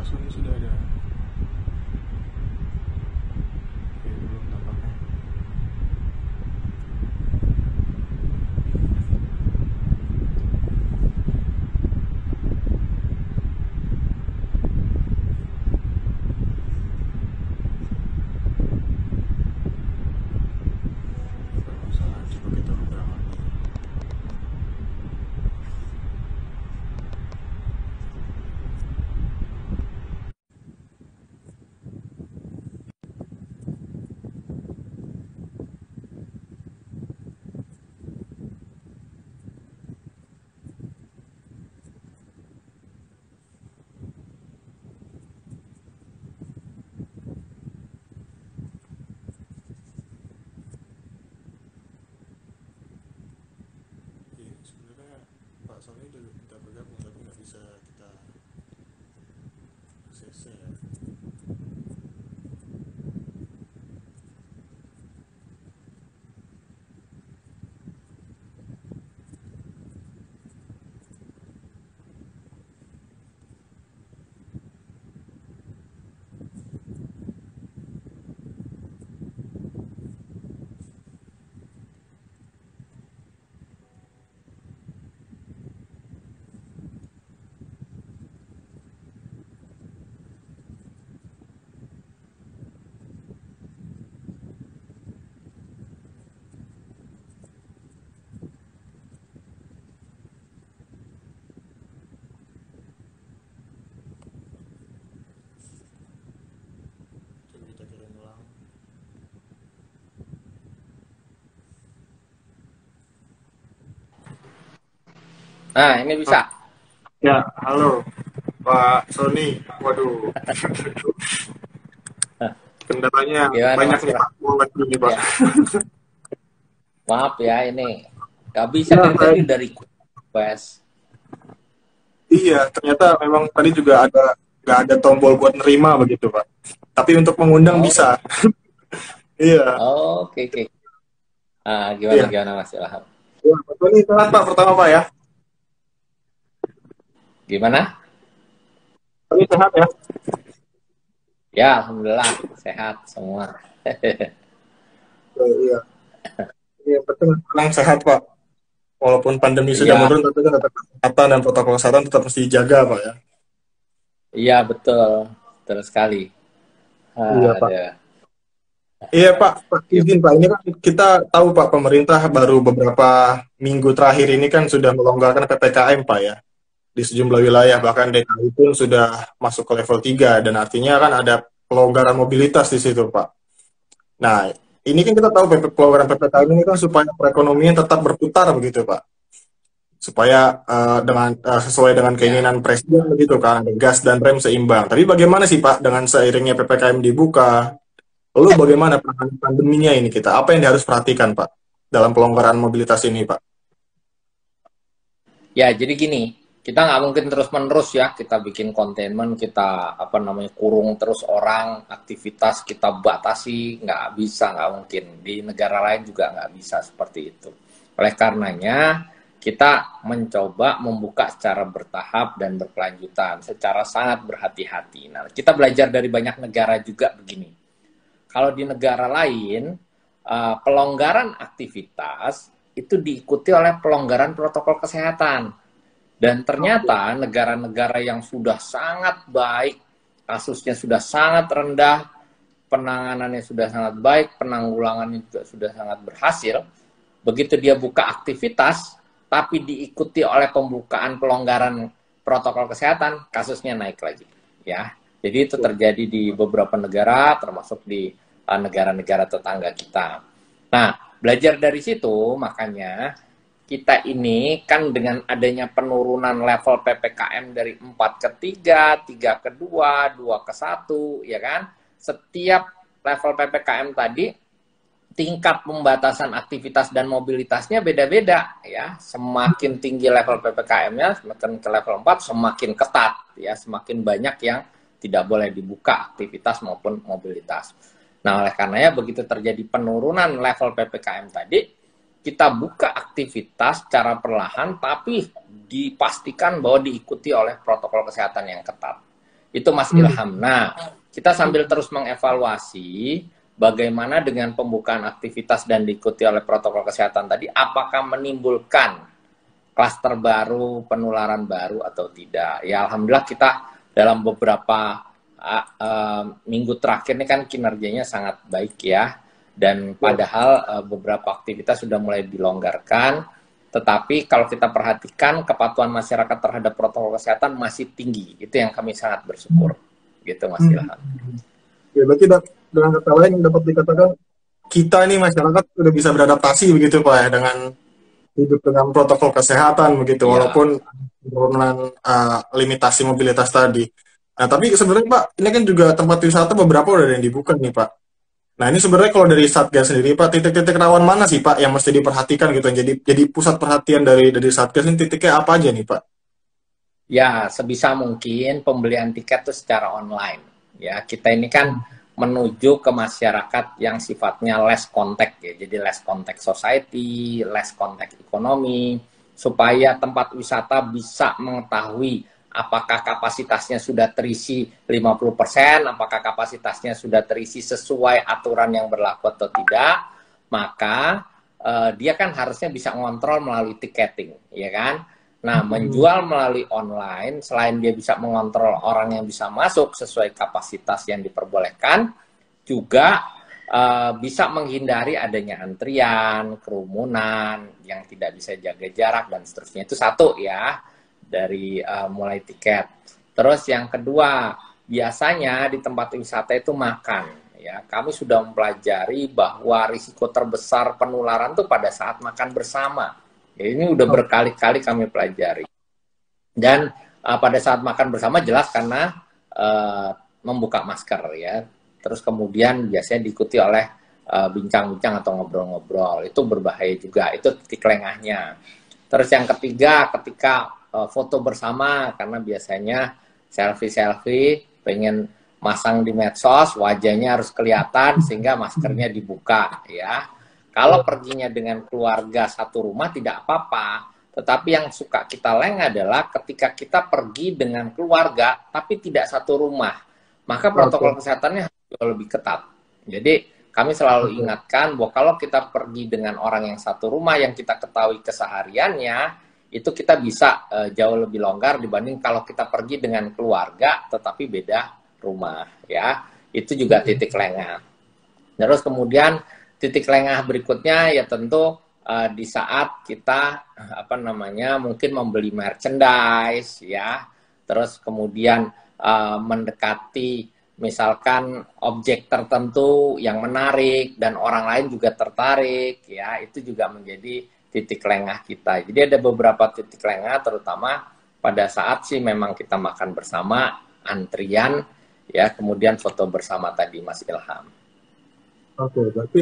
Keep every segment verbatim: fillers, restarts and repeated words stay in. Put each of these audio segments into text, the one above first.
Sony sudah ada. Oke, belum tampaknya. Bermasalah, coba kita ngobrol lagi. Iya, sebenarnya Pak Sony udah minta bergabung tapi nggak bisa kita aksesnya ya. Coba kita kirim ulang. Nah, ini bisa. Ya, halo Pak Sony. Waduh, kendalanya Gimana banyak Mas nih Bram? Pak. Mulai dulu nih Pak. Ya, maaf ya ini. Gak bisa Ya, dari saya, tadi dari request. iya, ternyata memang tadi juga ada nggak ada tombol buat nerima begitu Pak. Tapi untuk mengundang Oh, bisa. Iya, oke, oke. Ah, gimana, iya. gimana Mas Ilham? Ya, Pak Sony sehat Pak pertama Pak ya. Gimana? Sony sehat ya. Ya, Alhamdulillah. Sehat semua. Ya, iya, iya betul. Memang sehat Pak. Walaupun pandemi sudah Iya, menurun, tapi kan tetap kesehatan dan protokol kesehatan tetap mesti dijaga Pak ya. iya betul. Betul sekali. Iya Pak. Ada. Iya Pak, Pak izin Pak, ini kan kita tahu Pak pemerintah baru beberapa minggu terakhir ini kan sudah melonggarkan P P K M Pak ya di sejumlah wilayah, bahkan D K I pun sudah masuk ke level tiga dan artinya kan ada pelonggaran mobilitas di situ Pak. Nah, ini kan kita tahu P P pelonggaran P P K M ini kan supaya perekonomian tetap berputar begitu Pak. Supaya eh, dengan eh, sesuai dengan Ya. keinginan presiden begitu kan, ada gas dan rem seimbang. Tapi bagaimana sih Pak dengan seiringnya P P K M dibuka? Lalu bagaimana penanganan pandeminya ini kita? Apa yang harus perhatikan, Pak, dalam pelonggaran mobilitas ini, Pak? Ya, jadi gini, kita nggak mungkin terus-menerus ya, kita bikin containment, kita apa namanya kurung terus orang, aktivitas kita batasi, nggak bisa, nggak mungkin. Di negara lain juga nggak bisa seperti itu. Oleh karenanya, kita mencoba membuka secara bertahap dan berkelanjutan, secara sangat berhati-hati. Nah, kita belajar dari banyak negara juga begini. Kalau di negara lain, uh, pelonggaran aktivitas itu diikuti oleh pelonggaran protokol kesehatan. Dan ternyata negara-negara yang sudah sangat baik, kasusnya sudah sangat rendah, penanganannya sudah sangat baik, penanggulangannya juga sudah sangat berhasil, begitu dia buka aktivitas, tapi diikuti oleh pembukaan pelonggaran protokol kesehatan, kasusnya naik lagi. Ya, jadi itu terjadi di beberapa negara, termasuk di uh, negara-negara tetangga kita. Nah, belajar dari situ, makanya kita ini kan dengan adanya penurunan level P P K M dari empat ke tiga, tiga ke dua, dua ke satu, ya kan? Setiap level P P K M tadi tingkat pembatasan aktivitas dan mobilitasnya beda-beda ya. Semakin tinggi level P P K M-nya, semakin ke level empat semakin ketat ya, semakin banyak yang tidak boleh dibuka aktivitas maupun mobilitas. Nah, oleh karenanya begitu terjadi penurunan level P P K M tadi, kita buka aktivitas secara perlahan tapi dipastikan bahwa diikuti oleh protokol kesehatan yang ketat. Itu Mas Ilham. Nah, kita sambil terus mengevaluasi bagaimana dengan pembukaan aktivitas dan diikuti oleh protokol kesehatan tadi, apakah menimbulkan klaster baru, penularan baru atau tidak. Ya Alhamdulillah kita dalam beberapa uh, uh, minggu terakhir ini kan kinerjanya sangat baik ya. Dan padahal uh, beberapa aktivitas sudah mulai dilonggarkan. Tetapi kalau kita perhatikan kepatuhan masyarakat terhadap protokol kesehatan masih tinggi. Itu yang kami sangat bersyukur. Gitu Mas Ilham. Ya, berarti dengan kata lain dapat dikatakan kita ini masyarakat sudah bisa beradaptasi begitu Pak ya dengan hidup dengan protokol kesehatan begitu ya. Walaupun penurunan uh, limitasi mobilitas tadi. Nah tapi sebenarnya Pak ini kan juga tempat wisata beberapa udah ada yang dibuka nih Pak. Nah ini sebenarnya kalau dari Satgas sendiri Pak, titik-titik rawan mana sih Pak yang mesti diperhatikan gitu? Jadi jadi pusat perhatian dari dari Satgas ini titiknya apa aja nih Pak? Ya sebisa mungkin pembelian tiket itu secara online. Ya kita ini kan menuju ke masyarakat yang sifatnya less contact ya, jadi less contact society, less contact ekonomi, supaya tempat wisata bisa mengetahui apakah kapasitasnya sudah terisi lima puluh persen, apakah kapasitasnya sudah terisi sesuai aturan yang berlaku atau tidak, maka eh, dia kan harusnya bisa ngontrol melalui tiketing, ya kan? Nah, menjual melalui online, selain dia bisa mengontrol orang yang bisa masuk sesuai kapasitas yang diperbolehkan, juga uh, bisa menghindari adanya antrian, kerumunan, yang tidak bisa jaga jarak, dan seterusnya. Itu satu ya, dari uh, mulai tiket. Terus yang kedua, biasanya di tempat wisata itu makan. Ya, kami sudah mempelajari bahwa risiko terbesar penularan itu pada saat makan bersama. Ya, ini udah berkali-kali kami pelajari. Dan uh, pada saat makan bersama jelas karena uh, membuka masker ya. Terus kemudian biasanya diikuti oleh bincang-bincang uh, atau ngobrol-ngobrol. Itu berbahaya juga. Itu titik lengahnya. Terus yang ketiga, ketika uh, foto bersama, karena biasanya selfie-selfie, pengen masang di medsos, wajahnya harus kelihatan sehingga maskernya dibuka ya. Kalau perginya dengan keluarga satu rumah tidak apa-apa, tetapi yang suka kita leng adalah ketika kita pergi dengan keluarga tapi tidak satu rumah, maka protokol kesehatannya jauh lebih ketat. Jadi kami selalu ingatkan bahwa kalau kita pergi dengan orang yang satu rumah yang kita ketahui kesehariannya, itu kita bisa uh, jauh lebih longgar dibanding kalau kita pergi dengan keluarga tetapi beda rumah ya. Itu juga titik lengah. Terus kemudian titik lengah berikutnya ya tentu uh, di saat kita apa namanya mungkin membeli merchandise ya, terus kemudian uh, mendekati misalkan objek tertentu yang menarik dan orang lain juga tertarik ya, itu juga menjadi titik lengah kita. Jadi ada beberapa titik lengah terutama pada saat sih memang kita makan bersama, antrian ya, kemudian foto bersama tadi Mas Ilham. Oke, berarti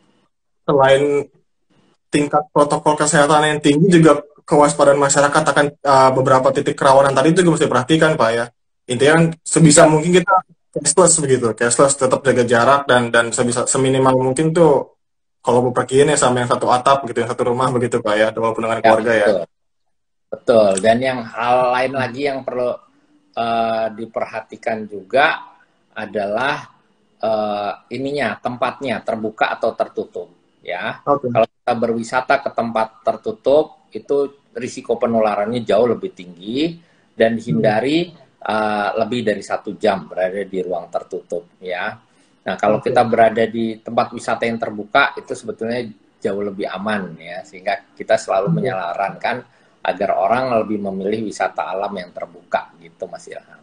selain tingkat protokol kesehatan yang tinggi juga kewaspadaan masyarakat akan uh, beberapa titik kerawanan tadi itu juga mesti perhatikan Pak ya. Intinya sebisa mungkin kita cashless begitu, cashless tetap jaga jarak dan dan sebisa seminimal mungkin tuh kalau bepergian ya sama yang satu atap gitu, yang satu rumah begitu Pak ya, walaupun dengan keluarga ya. Betul. Betul. Dan yang hal lain lagi yang perlu uh, diperhatikan juga adalah uh, ininya tempatnya terbuka atau tertutup. Ya, okay. Kalau kita berwisata ke tempat tertutup itu risiko penularannya jauh lebih tinggi dan hindari uh, lebih dari satu jam berada di ruang tertutup. Ya, nah kalau okay. kita berada di tempat wisata yang terbuka itu sebetulnya jauh lebih aman ya, sehingga kita selalu okay. menyarankan agar orang lebih memilih wisata alam yang terbuka gitu Mas Ilham.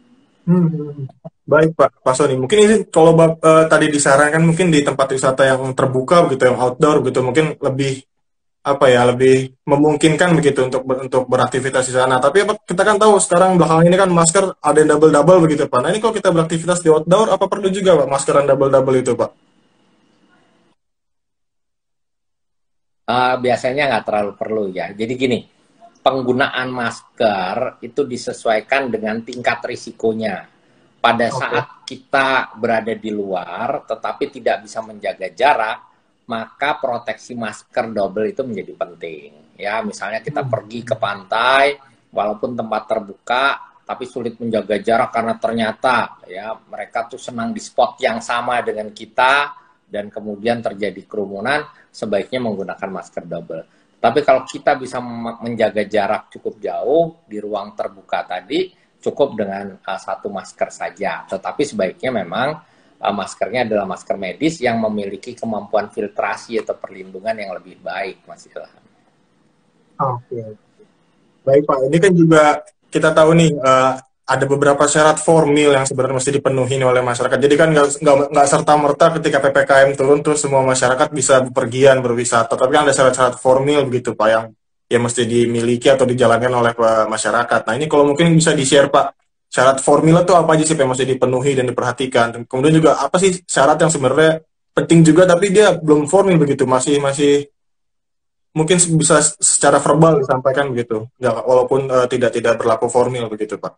Hmm. Baik Pak, Pak Sony. Mungkin ini kalau uh, tadi disarankan mungkin di tempat wisata yang terbuka begitu, yang outdoor begitu, mungkin lebih apa ya, lebih memungkinkan begitu untuk ber, untuk beraktivitas di sana. Tapi apa, kita kan tahu sekarang belakangan ini kan masker ada yang double double begitu Pak. Nah ini kalau kita beraktivitas di outdoor, apa perlu juga Pak masker yang double double itu Pak? Uh, biasanya nggak terlalu perlu ya. Jadi gini, penggunaan masker itu disesuaikan dengan tingkat risikonya. Pada saat okay. kita berada di luar, tetapi tidak bisa menjaga jarak, maka proteksi masker double itu menjadi penting. Ya, misalnya kita hmm. pergi ke pantai, walaupun tempat terbuka, tapi sulit menjaga jarak karena ternyata ya mereka tuh senang di spot yang sama dengan kita dan kemudian terjadi kerumunan, sebaiknya menggunakan masker double. Tapi kalau kita bisa menjaga jarak cukup jauh di ruang terbuka tadi, cukup dengan uh, satu masker saja. Tetapi sebaiknya memang uh, maskernya adalah masker medis yang memiliki kemampuan filtrasi atau perlindungan yang lebih baik, Mas Ilham. Oke. Baik Pak, ini kan juga kita tahu nih uh, ada beberapa syarat formil yang sebenarnya mesti dipenuhi oleh masyarakat. Jadi kan nggak nggak serta merta ketika P P K M turun tuh semua masyarakat bisa bepergian berwisata. Tapi kan ada syarat-syarat formil begitu Pak yang yang mesti dimiliki atau dijalankan oleh uh, masyarakat. Nah ini kalau mungkin bisa di-share Pak, syarat formil itu apa aja sih yang mesti dipenuhi dan diperhatikan. Dan kemudian juga apa sih syarat yang sebenarnya penting juga tapi dia belum formil begitu, masih masih mungkin bisa secara verbal disampaikan begitu, nggak, walaupun uh, tidak tidak berlaku formil begitu Pak.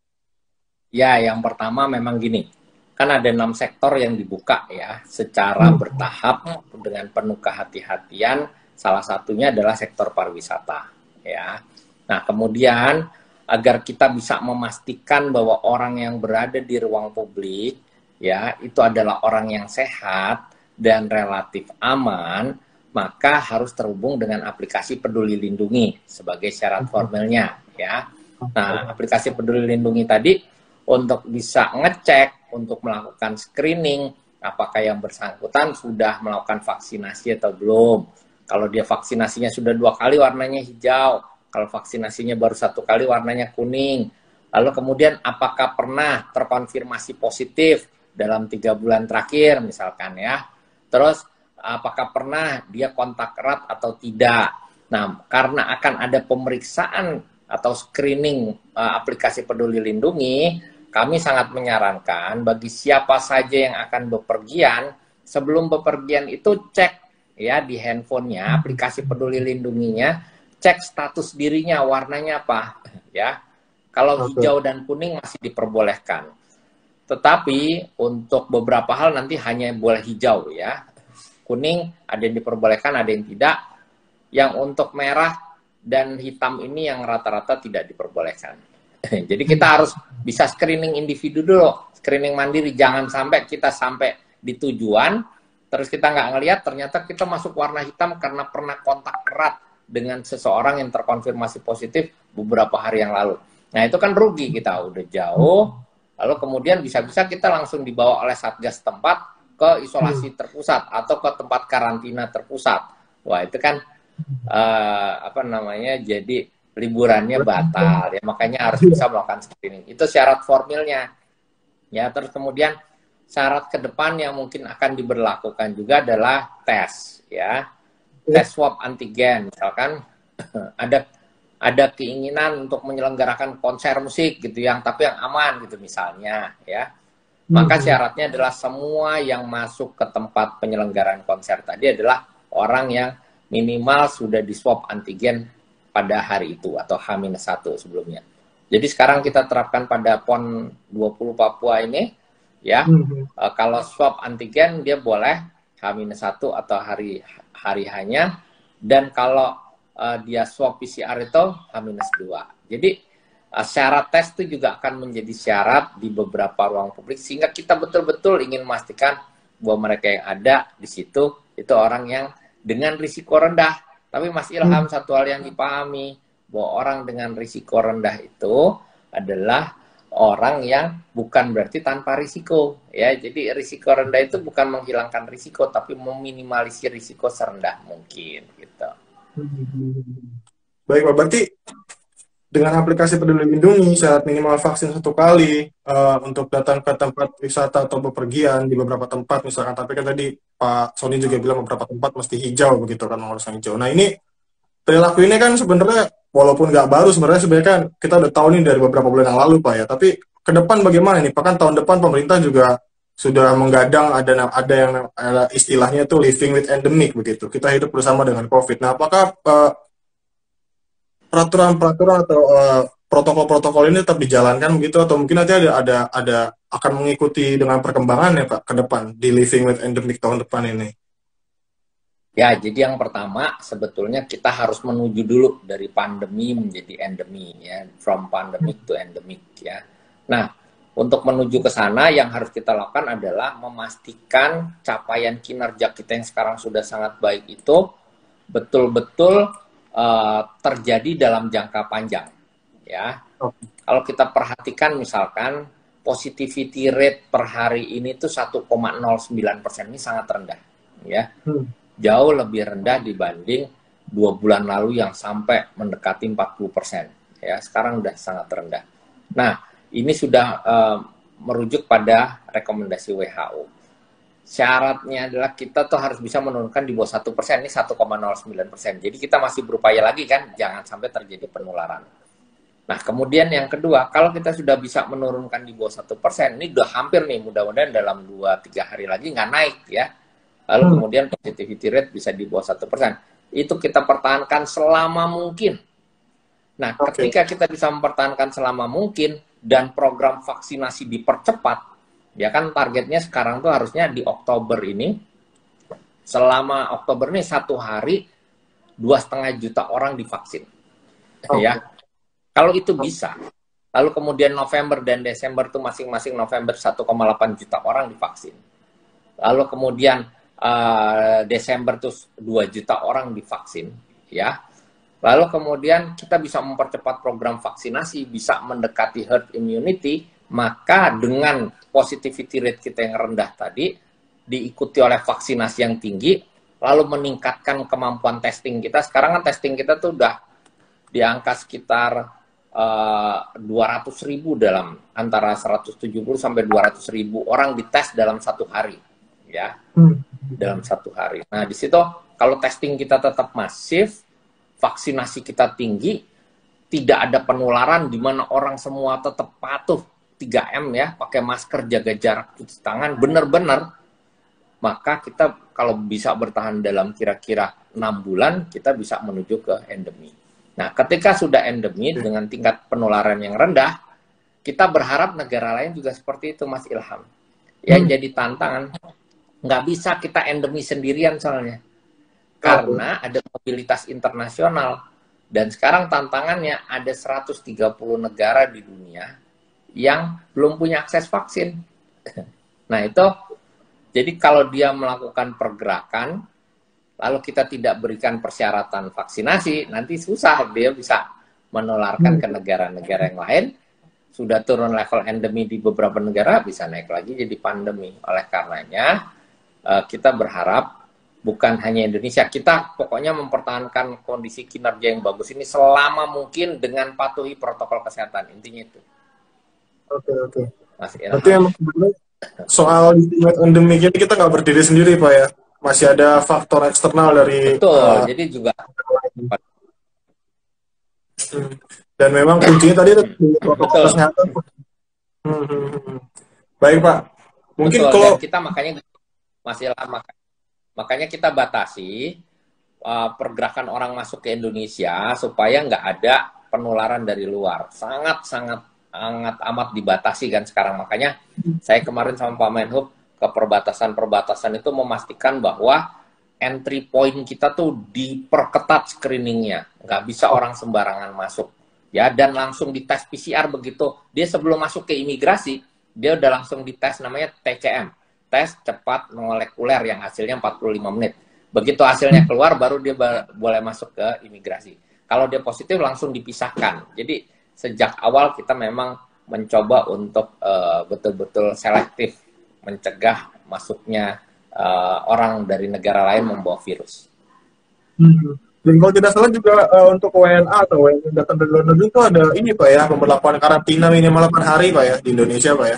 Ya, yang pertama memang gini, kan ada enam sektor yang dibuka ya, secara hmm. bertahap dengan penuh kehati-hatian. Salah satunya adalah sektor pariwisata, ya. Nah, kemudian agar kita bisa memastikan bahwa orang yang berada di ruang publik, ya, itu adalah orang yang sehat dan relatif aman, maka harus terhubung dengan aplikasi Peduli Lindungi sebagai syarat formilnya, ya. Nah, aplikasi Peduli Lindungi tadi untuk bisa ngecek, untuk melakukan screening, apakah yang bersangkutan sudah melakukan vaksinasi atau belum. Kalau dia vaksinasinya sudah dua kali, warnanya hijau. Kalau vaksinasinya baru satu kali, warnanya kuning. Lalu kemudian apakah pernah terkonfirmasi positif dalam tiga bulan terakhir, misalkan ya. Terus apakah pernah dia kontak erat atau tidak. Nah, karena akan ada pemeriksaan atau screening uh, aplikasi Peduli Lindungi, kami sangat menyarankan bagi siapa saja yang akan bepergian, sebelum bepergian itu cek ya di handphonenya, aplikasi Peduli Lindunginya, cek status dirinya, warnanya apa. Ya, kalau hijau dan kuning masih diperbolehkan. Tetapi untuk beberapa hal nanti hanya boleh hijau ya. Kuning ada yang diperbolehkan, ada yang tidak. Yang untuk merah dan hitam ini yang rata-rata tidak diperbolehkan. Jadi kita harus bisa screening individu dulu, screening mandiri. Jangan sampai kita sampai di tujuan, terus kita nggak ngelihat ternyata kita masuk warna hitam karena pernah kontak erat dengan seseorang yang terkonfirmasi positif beberapa hari yang lalu. Nah itu kan rugi, kita udah jauh, lalu kemudian bisa-bisa kita langsung dibawa oleh Satgas tempat ke isolasi terpusat atau ke tempat karantina terpusat. Wah itu kan uh, apa namanya, jadi liburannya batal ya, makanya harus bisa melakukan screening. Itu syarat formilnya. Ya, terus kemudian syarat ke depan yang mungkin akan diberlakukan juga adalah tes ya. Tes swab antigen misalkan ada ada keinginan untuk menyelenggarakan konser musik gitu yang tapi yang aman gitu misalnya ya. Maka syaratnya adalah semua yang masuk ke tempat penyelenggaraan konser tadi adalah orang yang minimal sudah di swab antigen pada hari itu atau H minus satu sebelumnya. Jadi sekarang kita terapkan pada PON dua puluh Papua ini ya. Mm-hmm. E, kalau swab antigen dia boleh H minus satu atau hari hari hanya, dan kalau e, dia swab P C R itu H minus dua. Jadi syarat tes itu juga akan menjadi syarat di beberapa ruang publik sehingga kita betul-betul ingin memastikan bahwa mereka yang ada di situ itu orang yang dengan risiko rendah. Tapi Mas Ilham, hmm. satu hal yang dipahami bahwa orang dengan risiko rendah itu adalah orang yang bukan berarti tanpa risiko ya. Jadi risiko rendah itu bukan menghilangkan risiko tapi meminimalisir risiko serendah mungkin gitu. Baik Pak, berarti dengan aplikasi Peduli Lindungi, syarat minimal vaksin satu kali uh, untuk datang ke tempat wisata atau bepergian di beberapa tempat misalkan. Tapi kan tadi Pak Sony juga bilang beberapa tempat mesti hijau begitu kan, mengurus hijau. Nah ini perilaku ini kan sebenarnya walaupun nggak baru sebenarnya sebenarnya kan kita udah tahu nih dari beberapa bulan yang lalu Pak ya. Tapi ke depan bagaimana nih Pak? Kan tahun depan pemerintah juga sudah menggadang ada ada yang ada istilahnya tuh living with endemic begitu. Kita hidup bersama dengan COVID. Nah apakah uh, peraturan-peraturan atau uh, protokol-protokol ini tetap dijalankan begitu atau mungkin nanti ada ada ada akan mengikuti dengan perkembangan ya Pak ke depan di living with endemic tahun depan ini? Ya, jadi yang pertama sebetulnya kita harus menuju dulu dari pandemi menjadi endemi ya, from pandemic to endemic ya. Nah, untuk menuju ke sana yang harus kita lakukan adalah memastikan capaian kinerja kita yang sekarang sudah sangat baik itu betul-betul uh, terjadi dalam jangka panjang ya. Oke. Kalau kita perhatikan misalkan positivity rate per hari ini tuh satu koma nol sembilan persen, ini sangat rendah ya. Hmm. Oke. Jauh lebih rendah dibanding dua bulan lalu yang sampai mendekati empat puluh persen. Ya, sekarang sudah sangat rendah. Nah, ini sudah uh, merujuk pada rekomendasi W H O. Syaratnya adalah kita tuh harus bisa menurunkan di bawah satu persen, ini satu koma nol sembilan persen. Jadi kita masih berupaya lagi kan, jangan sampai terjadi penularan. Nah, kemudian yang kedua, kalau kita sudah bisa menurunkan di bawah satu persen, ini udah hampir nih, mudah-mudahan dalam dua tiga hari lagi nggak naik ya. Lalu Hmm. kemudian positivity rate bisa di bawah satu persen. Itu kita pertahankan selama mungkin. Nah, Oke. ketika kita bisa mempertahankan selama mungkin dan program vaksinasi dipercepat, ya kan targetnya sekarang tuh harusnya di Oktober ini, selama Oktober ini satu hari dua setengah juta orang divaksin. Oke. Ya, kalau itu bisa, lalu kemudian November dan Desember tuh masing-masing November satu koma delapan juta orang divaksin. Lalu kemudian uh, Desember tuh dua juta orang divaksin, ya. Lalu kemudian kita bisa mempercepat program vaksinasi, bisa mendekati herd immunity, maka dengan positivity rate kita yang rendah tadi, diikuti oleh vaksinasi yang tinggi, lalu meningkatkan kemampuan testing kita. Sekarang kan testing kita tuh udah di angka sekitar uh, dua ratus ribu dalam antara seratus tujuh puluh sampai dua ratus ribu orang dites dalam satu hari. Ya, hmm. dalam satu hari. Nah, di situ kalau testing kita tetap masif, vaksinasi kita tinggi, tidak ada penularan di mana orang semua tetap patuh tiga M ya, pakai masker, jaga jarak, cuci tangan, benar-benar, maka kita kalau bisa bertahan dalam kira-kira enam bulan, kita bisa menuju ke endemi. Nah, ketika sudah endemi dengan tingkat penularan yang rendah, kita berharap negara lain juga seperti itu, Mas Ilham. Yang hmm. jadi tantangan, nggak bisa kita endemi sendirian soalnya. Karena ada mobilitas internasional. Dan sekarang tantangannya ada seratus tiga puluh negara di dunia yang belum punya akses vaksin. Nah itu, jadi kalau dia melakukan pergerakan, lalu kita tidak berikan persyaratan vaksinasi, nanti susah dia bisa menularkan ke negara-negara yang lain. Sudah turun level endemi di beberapa negara, bisa naik lagi jadi pandemi. Oleh karenanya, kita berharap bukan hanya Indonesia, kita pokoknya mempertahankan kondisi kinerja yang bagus ini selama mungkin dengan patuhi protokol kesehatan, intinya itu. Oke, oke. Mas Berarti emang soal endemi ini kita nggak berdiri sendiri, Pak ya? Masih ada faktor eksternal dari... Betul, uh, jadi juga... Dan memang kuncinya tadi di protokol kesehatan. Hmm, hmm, hmm. Baik, Pak. Mungkin Betul, kalau... kita makanya masih lama, makanya kita batasi uh, pergerakan orang masuk ke Indonesia supaya nggak ada penularan dari luar. Sangat sangat sangat amat dibatasi kan sekarang. Makanya saya kemarin sama Pak Menhub ke perbatasan-perbatasan itu memastikan bahwa entry point kita tuh diperketat screeningnya, nggak bisa orang sembarangan masuk ya, dan langsung dites P C R begitu dia sebelum masuk ke imigrasi, dia udah langsung dites, namanya T C M. Tes cepat molekuler yang hasilnya empat puluh lima menit. Begitu hasilnya keluar, baru dia boleh masuk ke imigrasi. Kalau dia positif, langsung dipisahkan. Jadi, sejak awal kita memang mencoba untuk uh, betul-betul selektif mencegah masuknya uh, orang dari negara lain membawa virus. Hmm. Dan kalau tidak salah juga uh, untuk W N A atau W N A datang dari luar negeri itu ada ini, Pak ya, pemberlakuan karantina minimal delapan hari, Pak ya, di Indonesia, Pak ya.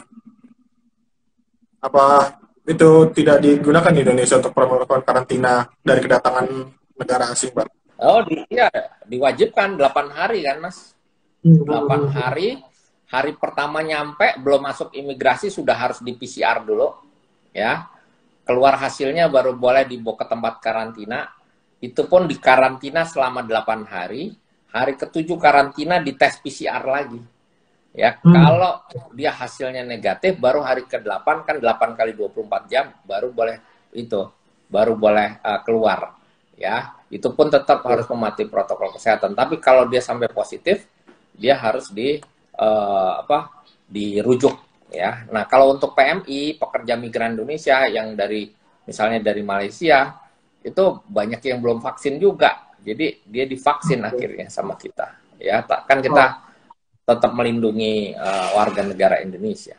Apa itu tidak digunakan di Indonesia untuk melakukan karantina dari kedatangan negara asing, Pak? Oh, di, iya, diwajibkan delapan hari kan, Mas? delapan hari, hari pertama nyampe, belum masuk imigrasi, sudah harus di P C R dulu, ya. Keluar hasilnya baru boleh dibawa ke tempat karantina. Itu pun di karantina selama delapan hari, hari ketujuh karantina dites P C R lagi. Ya, hmm. kalau dia hasilnya negatif, baru hari ke delapan, kan delapan kali dua puluh empat jam, baru boleh itu, baru boleh uh, keluar. ya itu pun tetap harus mematuhi protokol kesehatan. Tapi kalau dia sampai positif, dia harus di uh, apa dirujuk ya. Nah kalau untuk P M I, pekerja migran Indonesia yang dari misalnya dari Malaysia, itu banyak yang belum vaksin juga. Jadi dia divaksin akhirnya sama kita. Ya, kan kita tetap melindungi uh, warga negara Indonesia.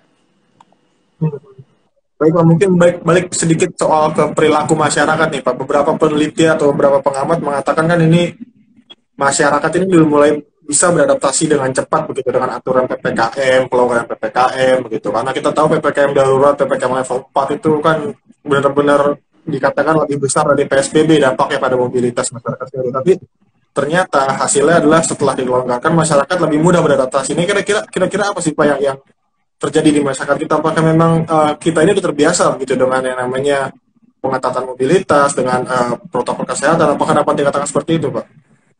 Baik Pak, mungkin balik, balik sedikit soal ke perilaku masyarakat nih Pak. Beberapa peneliti atau beberapa pengamat mengatakan kan ini masyarakat ini dulu mulai bisa beradaptasi dengan cepat begitu dengan aturan P P K M, pelonggaran P P K M begitu. Karena kita tahu P P K M darurat, P P K M level empat itu kan benar-benar dikatakan lebih besar dari P S B B dampaknya pada mobilitas masyarakat sendiri. Tapi ternyata hasilnya adalah setelah dilonggarkan masyarakat lebih mudah beradaptasi. Ini kira-kira kira-kira apa sih Pak yang, yang terjadi di masyarakat kita? Apakah memang uh, kita ini sudah terbiasa gitu dengan yang namanya pengetatan mobilitas, dengan uh, protokol kesehatan? Apakah dapat dikatakan seperti itu Pak?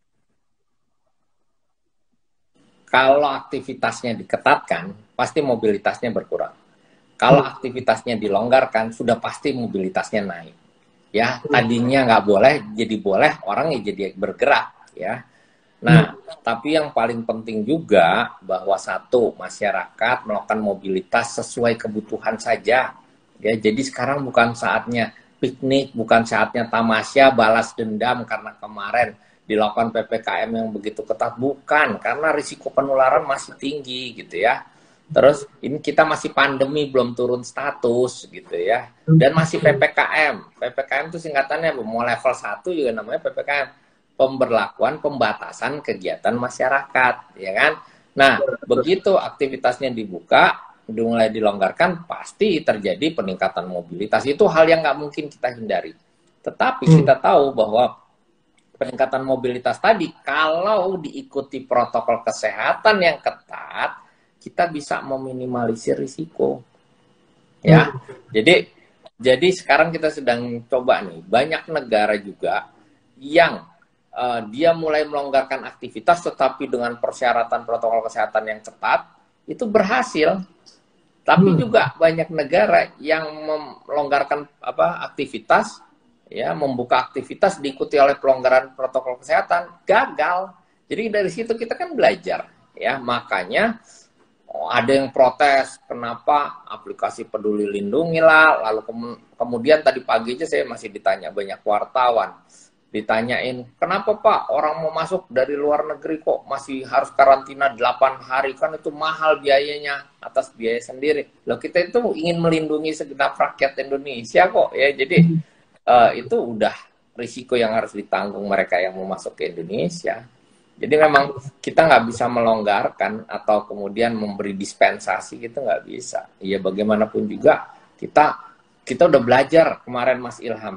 Kalau aktivitasnya diketatkan, pasti mobilitasnya berkurang. Kalau aktivitasnya dilonggarkan, sudah pasti mobilitasnya naik. Ya, tadinya nggak boleh, jadi boleh, orang ya jadi bergerak. Ya, nah, hmm. tapi yang paling penting juga bahwa satu, masyarakat melakukan mobilitas sesuai kebutuhan saja. Ya, jadi sekarang bukan saatnya piknik, bukan saatnya tamasya, balas dendam karena kemarin dilakukan P P K M yang begitu ketat, bukan, karena risiko penularan masih tinggi gitu ya. Terus ini kita masih pandemi, belum turun status gitu ya, dan masih P P K M. P P K M itu singkatannya mau level satu juga namanya P P K M, pemberlakuan pembatasan kegiatan masyarakat, ya kan. Nah, begitu aktivitasnya dibuka, mulai dilonggarkan, pasti terjadi peningkatan mobilitas. Itu hal yang nggak mungkin kita hindari. Tetapi kita tahu bahwa peningkatan mobilitas tadi, kalau diikuti protokol kesehatan yang ketat, kita bisa meminimalisir risiko. Ya, hmm. jadi jadi sekarang kita sedang coba nih, banyak negara juga yang uh, dia mulai melonggarkan aktivitas, tetapi dengan persyaratan protokol kesehatan yang ketat, itu berhasil. Tapi hmm. juga banyak negara yang melonggarkan apa aktivitas, ya, membuka aktivitas diikuti oleh pelonggaran protokol kesehatan, gagal. Jadi dari situ kita kan belajar, ya. Makanya oh, ada yang protes, kenapa aplikasi Peduli Lindungi lah, lalu ke kemudian tadi pagi aja saya masih ditanya banyak wartawan, ditanyain, kenapa Pak orang mau masuk dari luar negeri kok masih harus karantina delapan hari, kan itu mahal biayanya, atas biaya sendiri. Loh, kita itu ingin melindungi segenap rakyat Indonesia kok, ya. Jadi Uh, itu udah risiko yang harus ditanggung mereka yang mau masuk ke Indonesia. Jadi memang kita nggak bisa melonggarkan atau kemudian memberi dispensasi, gitu nggak bisa. Ya bagaimanapun juga kita kita udah belajar kemarin Mas Ilham.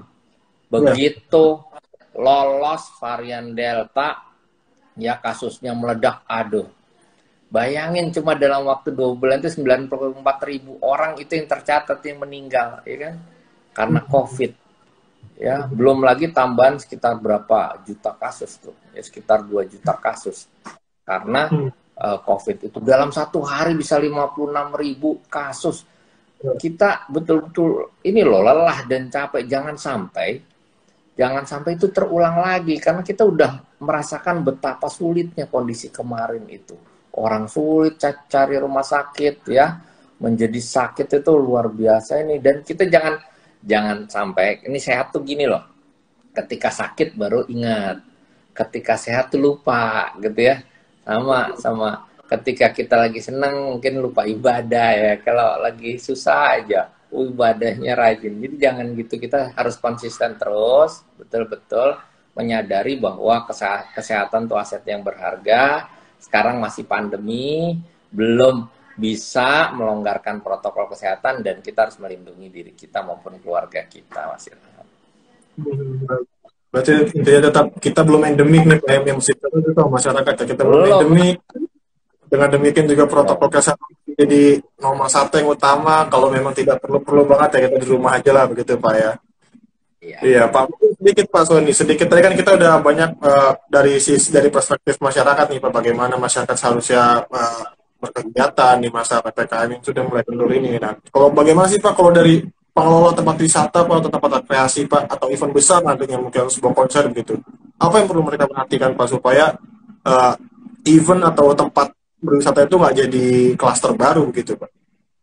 Begitu lolos varian Delta, ya kasusnya meledak, aduh. Bayangin cuma dalam waktu dua bulan itu sembilan puluh empat ribu orang itu yang tercatat yang meninggal, ya kan? Karena COVID. Ya, belum lagi tambahan sekitar berapa juta kasus tuh, ya sekitar dua juta kasus karena uh, COVID itu dalam satu hari bisa lima puluh enam ribu kasus. Kita betul-betul ini loh lelah dan capek. Jangan sampai jangan sampai itu terulang lagi, karena kita udah merasakan betapa sulitnya kondisi kemarin itu. Orang sulit cari rumah sakit, ya, menjadi sakit itu luar biasa ini. Dan kita jangan Jangan sampai, ini sehat tuh gini loh, ketika sakit baru ingat, ketika sehat tuh lupa, gitu ya. Sama, sama ketika kita lagi seneng mungkin lupa ibadah, ya. Kalau lagi susah aja, ibadahnya rajin. Jadi jangan gitu, kita harus konsisten terus, betul-betul menyadari bahwa kesehatan tuh aset yang berharga. Sekarang masih pandemi, belum bisa melonggarkan protokol kesehatan, dan kita harus melindungi diri kita maupun keluarga kita, Mas Ilham. Berarti intinya tetap kita belum endemik nih, yang mesti itu masyarakat kita belum, belum endemik. Dengan demikian juga protokol kesehatan jadi nomor satu yang utama. Kalau memang tidak perlu-perlu banget ya kita di rumah aja lah, begitu Pak ya. Iya, iya Pak. Sedikit Pak Sony, sedikit tadi kan kita udah banyak uh, dari sisi dari perspektif masyarakat nih Pak, bagaimana masyarakat seharusnya uh, berkegiatan di masa P P K M yang sudah mulai kendur ini. Nah, kalau bagaimana sih Pak kalau dari pengelola tempat wisata Pak, atau tempat rekreasi Pak, atau event besar nantinya mungkin sebuah konser begitu. Apa yang perlu mereka perhatikan Pak supaya uh, event atau tempat berwisata itu nggak jadi klaster baru begitu Pak?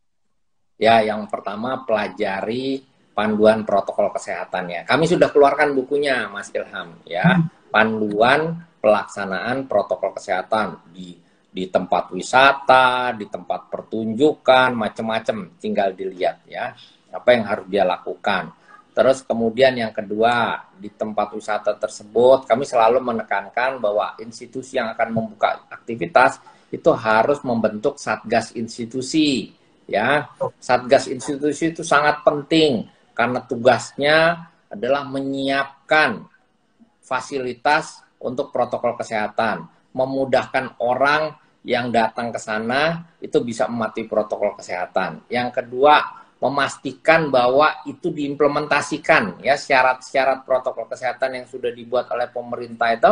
Ya, yang pertama pelajari panduan protokol kesehatannya. Kami sudah keluarkan bukunya, Mas Ilham, ya. Panduan pelaksanaan protokol kesehatan di di tempat wisata, di tempat pertunjukan, macam-macam, tinggal dilihat ya. Apa yang harus dia lakukan. Terus kemudian yang kedua, di tempat wisata tersebut kami selalu menekankan bahwa institusi yang akan membuka aktivitas itu harus membentuk satgas institusi, ya. Satgas institusi itu sangat penting karena tugasnya adalah menyiapkan fasilitas untuk protokol kesehatan, memudahkan orang yang datang ke sana itu bisa mematuhi protokol kesehatan. Yang kedua, memastikan bahwa itu diimplementasikan, ya, syarat-syarat protokol kesehatan yang sudah dibuat oleh pemerintah itu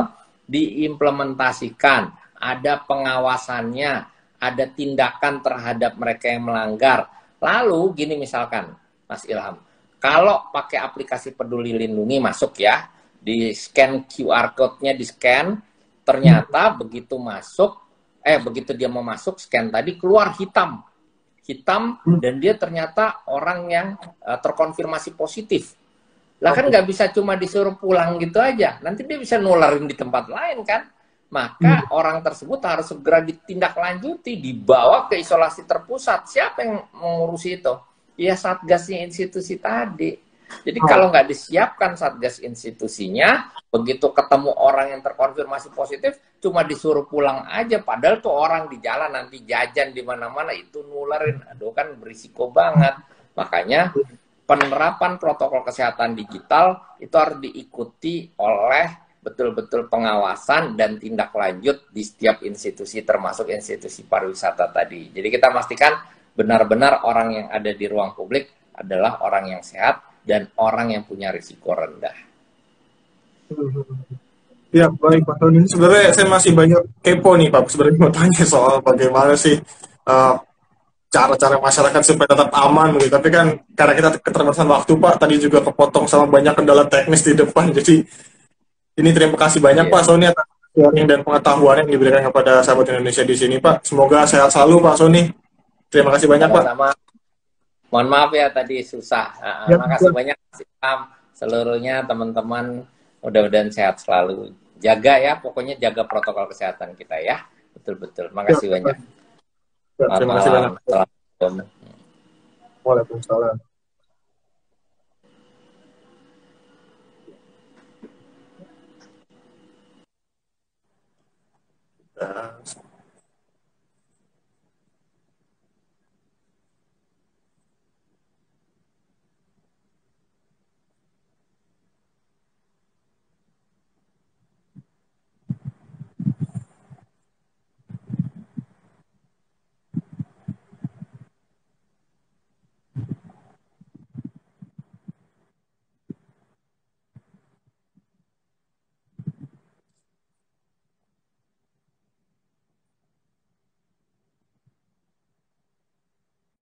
diimplementasikan, ada pengawasannya, ada tindakan terhadap mereka yang melanggar. Lalu gini misalkan, Mas Ilham, kalau pakai aplikasi Peduli Lindungi masuk ya, di scan Q R code-nya di scan, ternyata begitu masuk, eh begitu dia mau masuk scan tadi keluar hitam, hitam dan dia ternyata orang yang uh, terkonfirmasi positif. Lah kan nggak bisa cuma disuruh pulang gitu aja, nanti dia bisa nularin di tempat lain kan. Maka hmm. orang tersebut harus segera ditindaklanjuti, dibawa ke isolasi terpusat. Siapa yang mengurusi itu? Ya satgasnya institusi tadi. Jadi oh. kalau nggak disiapkan satgas institusinya, begitu ketemu orang yang terkonfirmasi positif, cuma disuruh pulang aja. Padahal tuh orang di jalan nanti jajan di mana-mana itu nularin. Aduh kan berisiko banget. Makanya penerapan protokol kesehatan digital itu harus diikuti oleh betul-betul pengawasan dan tindak lanjut di setiap institusi termasuk institusi pariwisata tadi. Jadi kita pastikan benar-benar orang yang ada di ruang publik adalah orang yang sehat dan orang yang punya risiko rendah. Ya baik Pak Tony. Sebenarnya saya masih banyak kepo nih Pak. Sebenarnya mau tanya soal bagaimana sih uh, cara-cara masyarakat supaya tetap aman gitu. Tapi kan karena kita keterbatasan waktu Pak, tadi juga kepotong sama banyak kendala teknis di depan. Jadi ini terima kasih banyak yeah. Pak Sony atas sharing dan pengetahuan yang diberikan kepada sahabat Indonesia di sini Pak. Semoga sehat selalu Pak Sony. Terima kasih banyak Sama-sama. Pak. Mohon maaf ya tadi susah. Nah, ya, makasih ya. banyak seluruhnya teman-teman. Mudah-mudahan sehat selalu. Jaga ya, pokoknya jaga protokol kesehatan kita ya. Betul-betul. Makasih ya, banyak. Ya, terima kasih banyak. Assalamualaikum. Waalaikumsalam. Uh,